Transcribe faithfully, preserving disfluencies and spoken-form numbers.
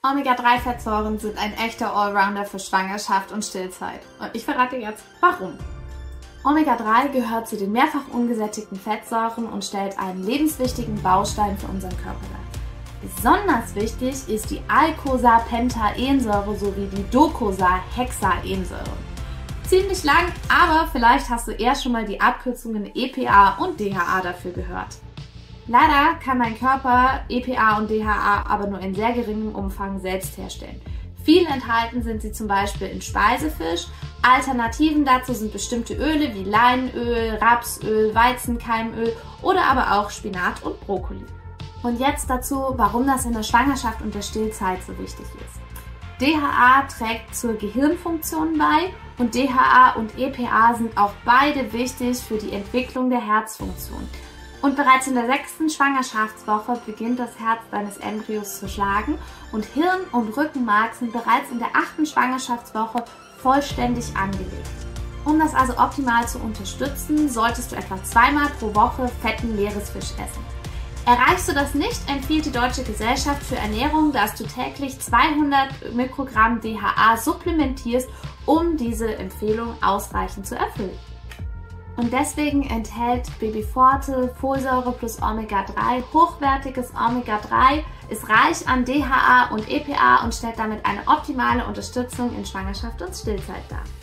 Omega drei Fettsäuren sind ein echter Allrounder für Schwangerschaft und Stillzeit. Und ich verrate dir jetzt, warum. Omega drei gehört zu den mehrfach ungesättigten Fettsäuren und stellt einen lebenswichtigen Baustein für unseren Körper dar. Besonders wichtig ist die Eicosapentaensäure sowie die Docosahexaensäure. Ziemlich lang, aber vielleicht hast du eher schon mal die Abkürzungen E P A und D H A dafür gehört. Leider kann dein Körper E P A und D H A aber nur in sehr geringem Umfang selbst herstellen. Viel enthalten sind sie zum Beispiel in Speisefisch. Alternativen dazu sind bestimmte Öle wie Leinöl, Rapsöl, Weizenkeimöl oder aber auch Spinat und Brokkoli. Und jetzt dazu, warum das in der Schwangerschaft und der Stillzeit so wichtig ist. D H A trägt zur Gehirnfunktion bei und D H A und E P A sind auch beide wichtig für die Entwicklung der Herzfunktion. Und bereits in der sechsten Schwangerschaftswoche beginnt das Herz deines Embryos zu schlagen und Hirn und Rückenmark sind bereits in der achten Schwangerschaftswoche vollständig angelegt. Um das also optimal zu unterstützen, solltest du etwa zweimal pro Woche fetten Meeresfisch essen. Erreichst du das nicht, empfiehlt die Deutsche Gesellschaft für Ernährung, dass du täglich zweihundert Mikrogramm D H A supplementierst, um diese Empfehlung ausreichend zu erfüllen. Und deswegen enthält Baby Forte Folsäure plus Omega drei hochwertiges Omega drei, ist reich an D H A und E P A und stellt damit eine optimale Unterstützung in Schwangerschaft und Stillzeit dar.